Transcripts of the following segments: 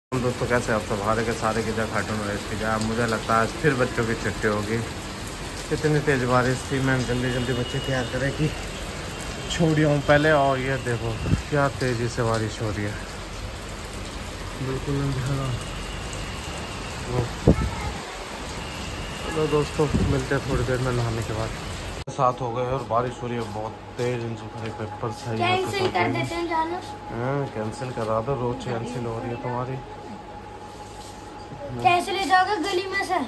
दोस्तों कैसे आप सब? हारे के सारे की जगह कार्टून रेस की जगह मुझे लगता है आज फिर बच्चों की छुट्टी होगी। इतनी तेज़ बारिश थी, मैं जल्दी जल्दी बच्चे तैयार करें कि छोड़ियों पहले। और ये देखो क्या तेज़ी से बारिश हो रही है, बिल्कुल अंधेरा। चलो दोस्तों मिलते हैं थोड़ी देर में नहाने के बाद। 7 हो गए और बारिश हो रही है बहुत तेज। इन सारे पेपर सही कैंसिल कर देते हैं जाना। कैंसिल करा दो, रोज कैंसिल हो रही है तुम्हारी। कैसे ले जाओगे गली में से?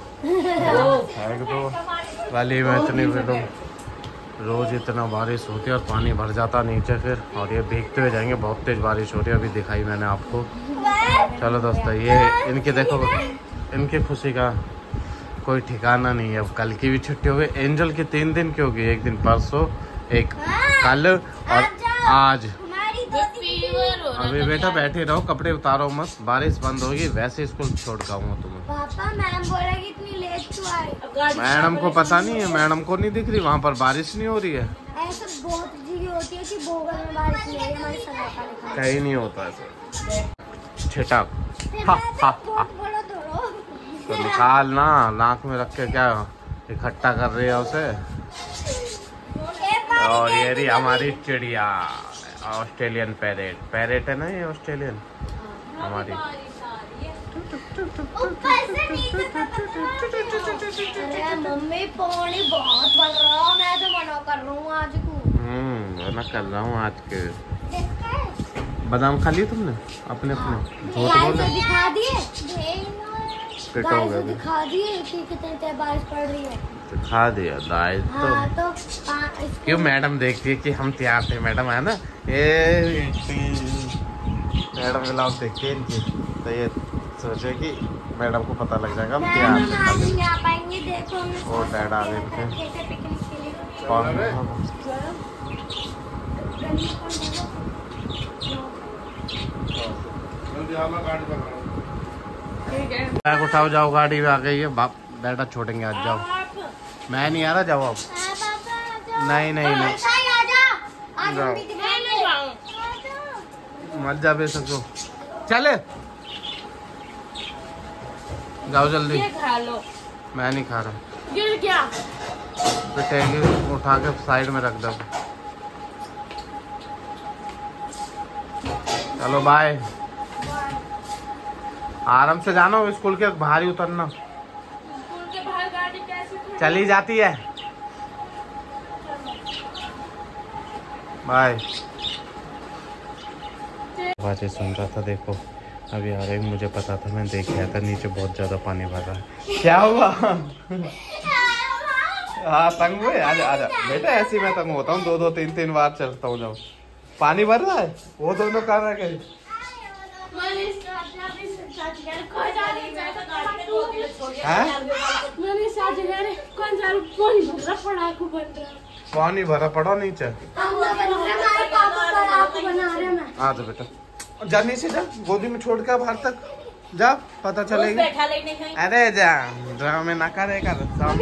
गली में इतनी रोज इतना बारिश होती है और पानी भर जाता नीचे फिर, और ये भीगते हुए जाएंगे। बहुत तेज बारिश हो रही है, अभी दिखाई मैंने आपको। चलो दोस्तों ये इनके देखो, इनकी खुशी का कोई ठिकाना नहीं है। अब कल की भी छुट्टी हो गई। एंजल की 3 दिन की होगी, एक दिन परसों, एक कल और आज। अभी बेटा बैठे रहो, कपड़े उतारो मत, बारिश बंद होगी वैसे स्कूल छोड़ के आऊंगा तुम्हें। पापा मैम बोलेगी इतनी लेट क्यों आई? मैडम को पता नहीं है, मैडम को नहीं दिख रही, वहाँ पर बारिश नहीं हो रही है। ऐसा बहुत जगह होती है कि बोगल में बारिश नहीं है, हमारे सलाह कहीं नहीं होता ऐसे। छिटक तो निकाल ना, नाक में रख के क्या इकट्ठा कर रही है उसे। और ये रही हमारी चिड़िया, ऑस्ट्रेलियन पैरेट। पैरेट है ना ये ऑस्ट्रेलियन हमारी। अरे मम्मी पानी बहुत बढ़ रहा है, मैं तो मना कर रहा हूँ आज को। मना कर रहा हूँ आज के। बादाम खा लिए तुमने अपने अपने? दिखा दिए, दिखा दिए कि कितनी बारिश पड़ रही है। दिखा दिया दाई तो क्यों मैडम देखती है कि हम तैयार थे। मैडम है ना ये मैडम ब्लॉग देखिए इनकी, तो ये सोचे कि मैडम को पता लग जाएगा हम तैयार थे। और डैड आ गए थे। बैग उठाओ, जाओ गाड़ी में आ गई है। बाप बेटा छोड़ेंगे आज, जाओ। मैं नहीं आ रहा, जाओ अब। नहीं नहीं नहीं जाओ, मत जा बे सको, चले जाओ जल्दी। खा लो। मैं नहीं खा रहा। गिर क्या? बेटे उठा के साइड में रख दो। चलो बाय। आराम से जाना, स्कूल के बाहर ही उतरना। स्कूल के बाहर गाड़ी कैसे चली जाती है। बाय। बातें सुन रहा था, देखो अभी आ रहे। मुझे पता था, मैं देख आया था नीचे बहुत ज्यादा पानी भर रहा है। क्या हुआ? हाँ तंग हुए? आजा आजा बेटा, ऐसी मैं तंग होता हूँ, 2-2 3-3 बार चलता हूँ जब पानी भर रहा है। वो दोनों कर रहे हैं पानी भरा पड़ा नीचे। आ जा बेटा, जाने से जा, गोदी में छोड़ के बाहर तक जा, पता चलेगी। अरे जा ड्रामे ना करे कर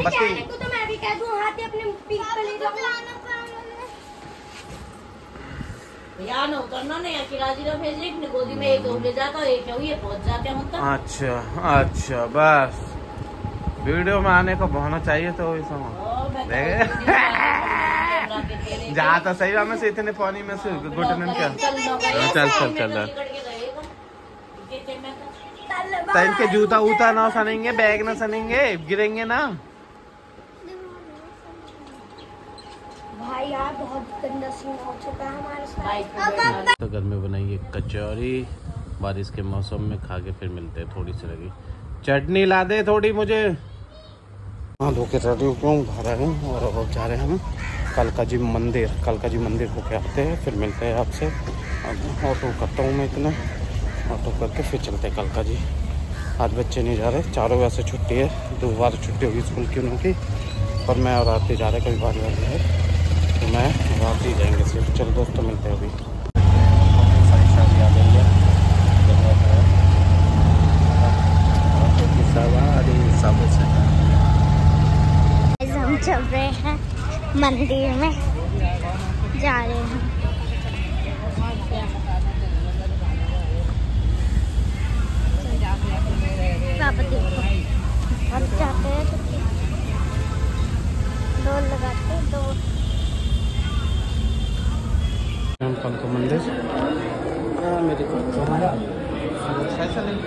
गोदी में एक ले जाता और एक ये पहुंच जाते हैं। अच्छा अच्छा, बस वीडियो में आने को होना चाहिए तो वही समझ जा तो सही। में से इतने पानी में से घुटने क्या। चल चल चल तो इनके जूता उता ना सनेंगे, बैग ना सनेंगे, गिरेंगे ना। भाई यार बहुत गंदा सीन हो चुका है हमारे साथ। तो घर में बनाइए कचौरी, बारिश के मौसम में खा के फिर मिलते हैं। थोड़ी सी लगी चटनी ला दे थोड़ी मुझे। हाँ धो के रेडी क्यों घर आए हैं और जा रहे हैं हम कालका जी मंदिर। कालका जी मंदिर होके आते हैं, फिर मिलते हैं आपसे। अब ऑटो करता हूँ मैं, इतना ऑटो करके फिर चलते हैं कालका जी। आज बच्चे नहीं जा रहे, चारों वैसे छुट्टी है, 2 बार छुट्टी होगी स्कूल की उनकी, पर मैं और आते जा रहे, कभी बार वाली है तो मैं रात ही जाएंगे सिर्फ। चलो दोस्तों मिलते हैं अभी। हम चल रहे हैं मंदिर में, जा रहे हैं। मेरे को कैसा नहीं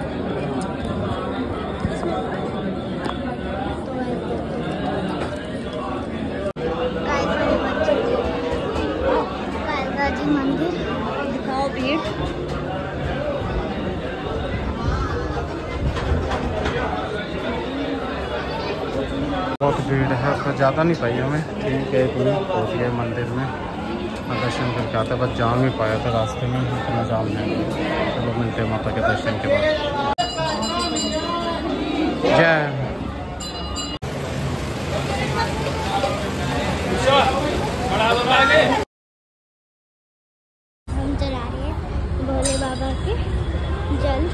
जी मंदिर दिखाओ भीड़। बहुत भीड़ है पर ज़्यादा नहीं पाई हमें, ठीक है इतनी पहुँच गए मंदिर में, दर्शन करके आते बस जाम ही पाया था रास्ते में, इतना जाम नहीं। चलो मिलते हैं माता के दर्शन के बाद। जय हम चला रहे हैं भोले बाबा के जल।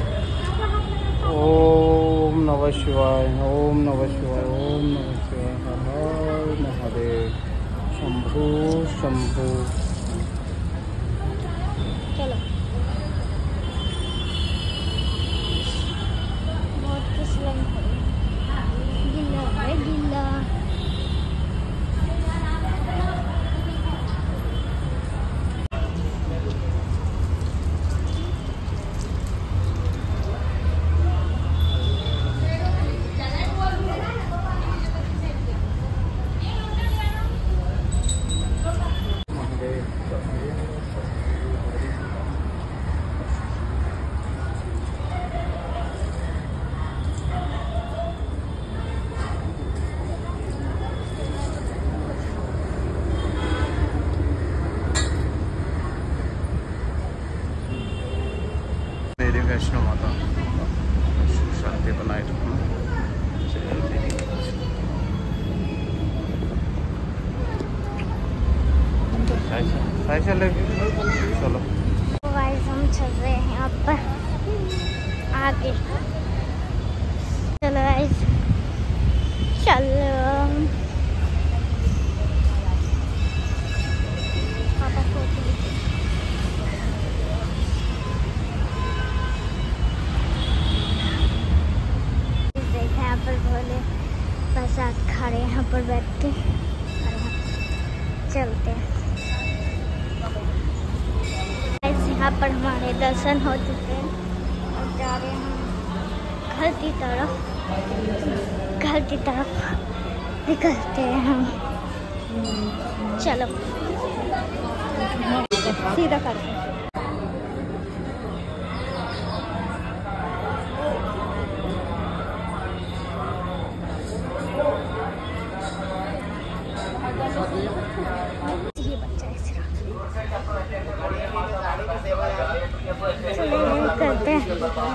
ओम नमः शिवाय, ओम नमः शिवाय, ओम नमः शिवाय, हर हर महादेव, शंभू शंभू। चलो बहुत फिसलन है, गिल्ला है गिल्ला। वैष्णो माता शांति बनाए रखना। चलो गाइस हम चल रहे हैं यहाँ पर आगे। चलो गाइस चलो। पापा फोटो यहाँ पर भोले प्रसाद खा रहे हैं यहाँ पर बैठ के, और यहाँ चलते हैं। यहाँ पर हमारे दर्शन हो चुके हैं और जा रहे हैं घर की तरफ निकलते हैं हम। चलो सीधा करते हैं। ये बच्चा ऐसे करते हैं।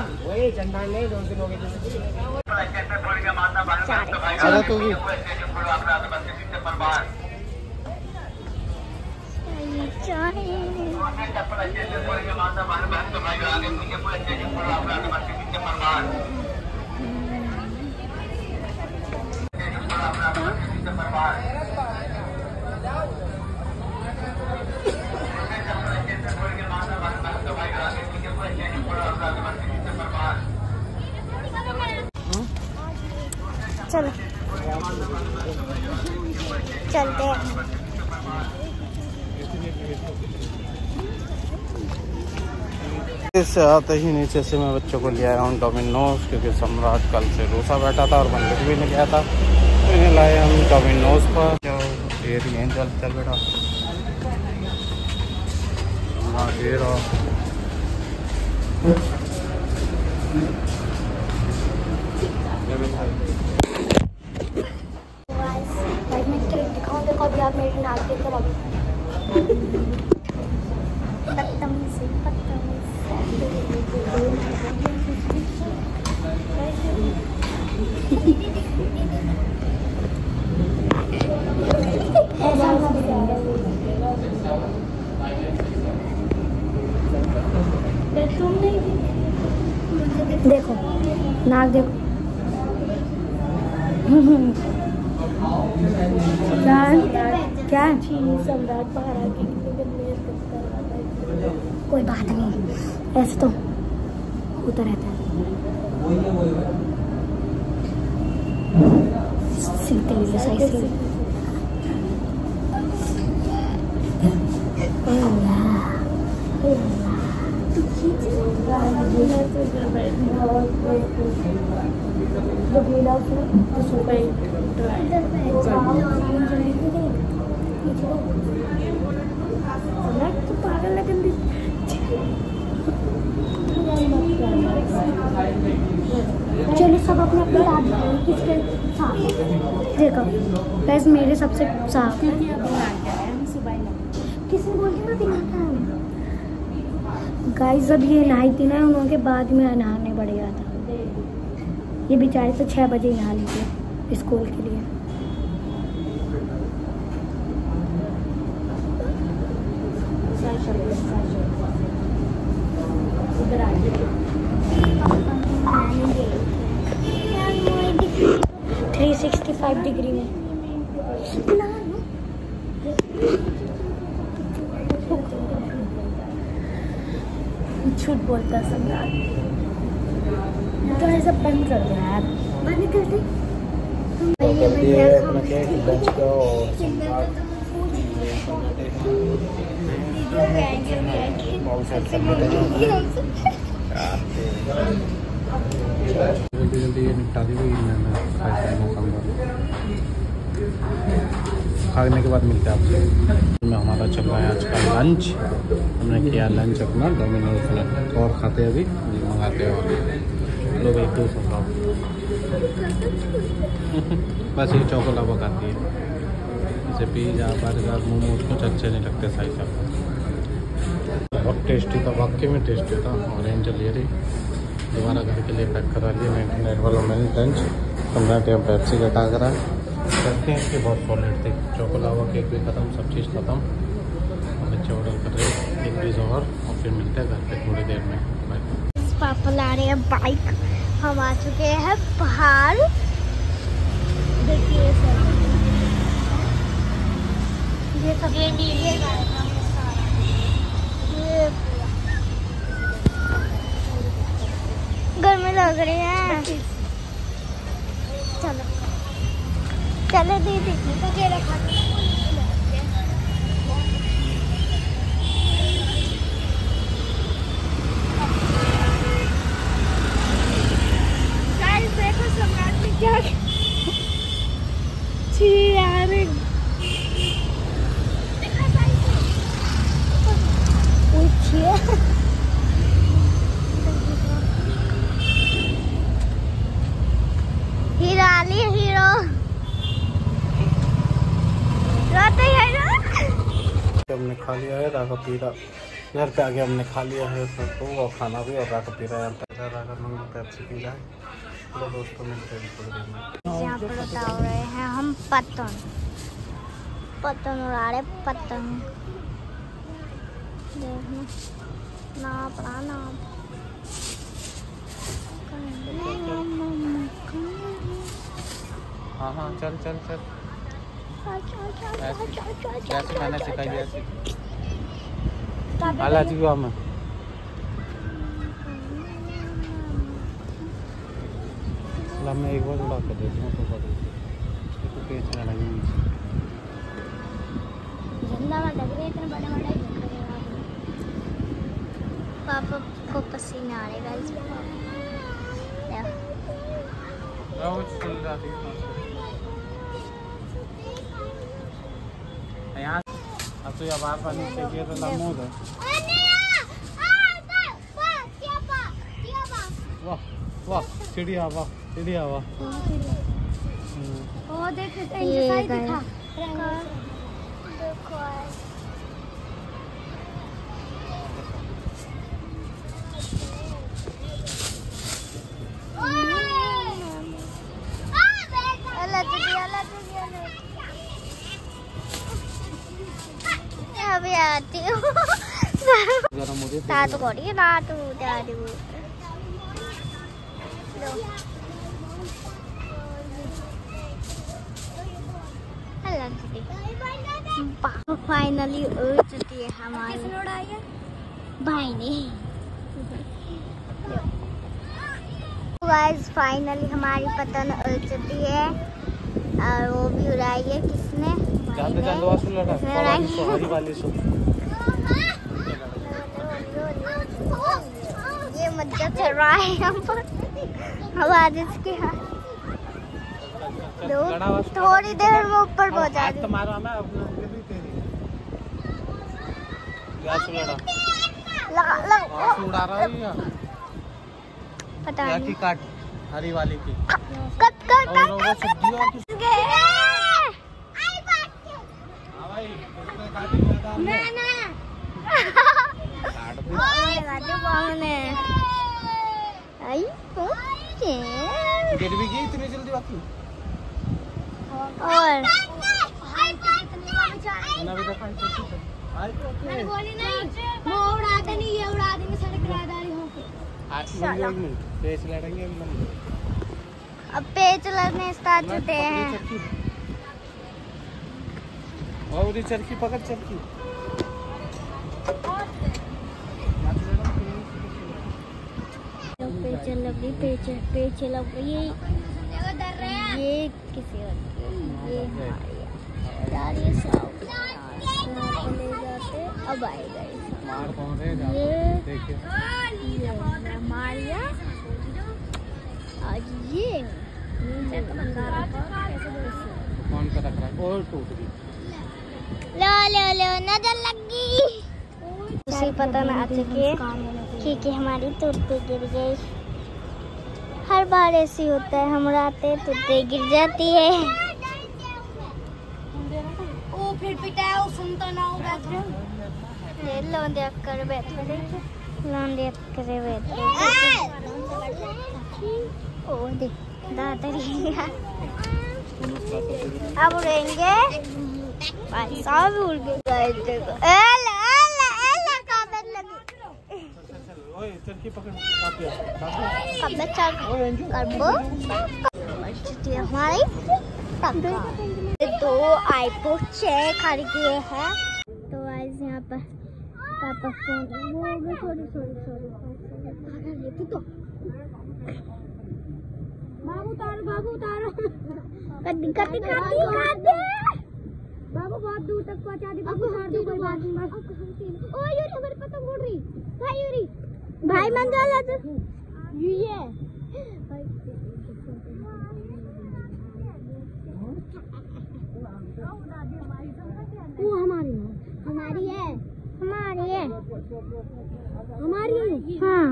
चलो चलते हैं। इससे आते ही नीचे से मैं बच्चों को ले आया हूँ डोमिनोज, क्योंकि सम्राट कल से रूसा बैठा था और मंदिर भी नहीं गया था, तो इन्हें लाए हम डोमिनोज पर। ये चल बेटा दे रहा। देखो अभी आप मेरी नाक देख कर देखो नाक देखो। क्या सम्राट पहाड़ा की कोई बात नहीं, ऐसे तो होता रहता है। सीधे सही से चलो सब अपने अपने याद करें किसके साथ। देखो गाइस मेरे सबसे साफ है। किसने बोल दिया दिखाता है गाइस। जब ये नहाई थी ना उनके बाद में नहाने बढ़ गया था। ये बेचारे तो 6 बजे ही नहा ली थी स्कूल के लिए। उधर आ 365 डिग्री में झूठ बोलता सम्राट। तो ऐसा बंद कर दो यार, बंद कर दे। जल्दी जल्दी ये निपटा दी हुई खाने के बाद मिलते हैं आपसे। में हमारा चल रहा है आज का लंच। हमने किया लंच अपना डोमिनोज में और खाते अभी मंगाते हैं और लोग एक दो सौ बस ये चौकोलावा खाती है। जैसे पिज़्ज़ा बर्गर मोमोज कुछ अच्छे नहीं लगते साइज साहब। बहुत टेस्टी था, वाकई में टेस्टी था। ऑरेंज ले रही दोबारा घर के लिए पैक करा लिए। 99 वाला मैंने लंच 15 टाइम पेप्सी का टाक रहा है। करते हैं इसके बहुत सॉलिड थे। चॉकोलावा केक भी ख़त्म, सब चीज़ ख़त्म। बच्चे ऑर्डर कर रहे हैं एक पीस और फिर मिलते हैं घर पे थोड़ी देर में। पापा ला रहे हैं बाइक। हम आ चुके हैं पहाड़। देखिए ये सब गर्मी लग रही है। चलो चलो दीदी ये रखा देखो सम्राट ने क्या यार हीरो आली हीरो रोते है ना। हमने खा लिया है रागा पीरा। घर पे आके हमने खा लिया है तो और खाना भी और रागा पीरा। रागा मंगो पेप्सी पी जाए। चलो दोस्तों मिलते हैं थोड़ी देर में। यहाँ पर उड़ा रहे हैं हम पतंग। पतंग उड़ा रहे पतंग। देखना नाप रहा नाप। हाँ हाँ चल चल चल कैसे खाना सिखाइए ऐसे आलाजी को हमें मैं एक बार उड़ा कर देता हूँ तो पेच में लगी झंडा में लग रहे इतने बड़े बड़े झंडे। पापा को पसीना आ रहेगा इस यहाँ अब तो या बार पानी चाहिए तो लमोद है। वाह वाह चिड़िया वाह चिड़िया वाह। वो देखो अभी आती हूँ तातू करिए तातू दादू फाइनली उड़ चुकी है हमारी भाई ने। गाइस फाइनली हमारी पतंग उड़ चुकी है और वो भी उड़ाई है किसने बच्चा चल रहा है यहाँ पर। अब आज इसके हाथ थोड़ी देर में ऊपर पहुँचा दी। तुम्हारा मैं अपना उड़ा रहा है पता क्या नहीं की काट हरी वाली की कट कर और वो सब्जी और किस गिर भी गई इतनी जल्दी बाकी और मैंने बोली नहीं वो उड़ाते नहीं ये उड़ा देंगे सारे किराएदार यहाँ पे। पेच लड़ेंगे अब पेच लड़ने स्टार्ट होते हैं। और चरखी पकड़ चरखी पेच लग रही ये किसी और ये यार ये सब ले जाते अब आएगा मार कौन है देखिए मारिया आज ये कौन सा रख रहा है और टूट गई लो नजर लगी उसी पता ना आ चुकी है क्योंकि हमारी तुरते गिर गई। हर बार ऐसी होता है हम आते तुरते गिर जाती है। ओ फिर पिटाया वो सुनता ना होगा। लौंडिया कर बैठे ओ देख दादरी अब उड़ेंगे भाई साहब उड़ गए। चरखी पकड़ हमारी तो आईपोड 6 खरीद किए हैं। तो आज यहाँ पर पापा फोन सॉरी बाबू उतारो कद्दी बाबू बहुत दूर तक पहुँचा दी। बाबू हार दो कोई बात नहीं। ओ यूरी हमारी पतंग उड़ रही भाई यूरी भाई मंगल तो ये वो हमारी है हाँ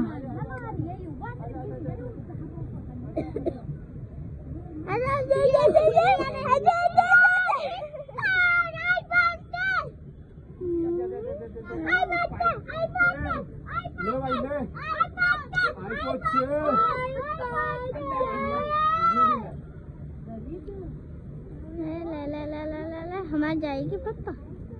हमारी जाएगी पप्पा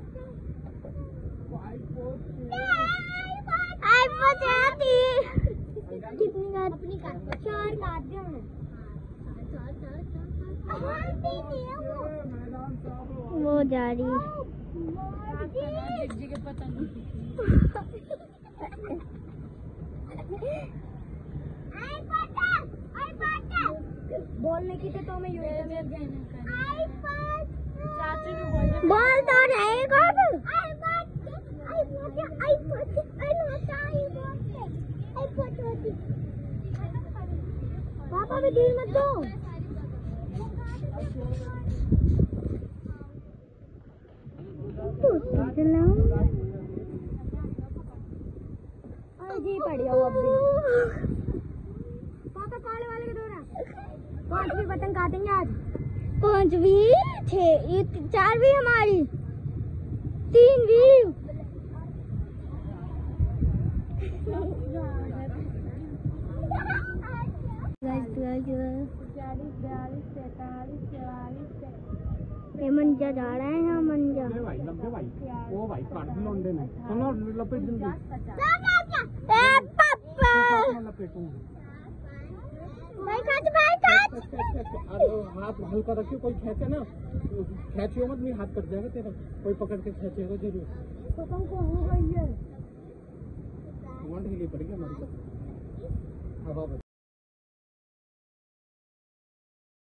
कितनी अपनी 4 काट दिया वो जा रही बोलने की तो मैं बोल तो रहेगा पापा भी दिल मत दो। जी बढ़िया वो अभी पापा काले वाले के दौरा 5 भी पतंग काटेंगे आज। 5 भी 6 4 भी हमारी 3 भी ये मंजा जा रहा है यहाँ मंजा ओ भाई काट दी लौंडे ने सुनो लपेट जल्दी पापा लपेटूंगा भाई काट हाथ हल्का रखियो कोई खेचे ना खेचियो मत नहीं हाथ कट जाएगा तेरा कोई पकड़ के खेचेगा जरूर पतंग को हो गई है वंड के लिए पड़ गया हमारी हवा बच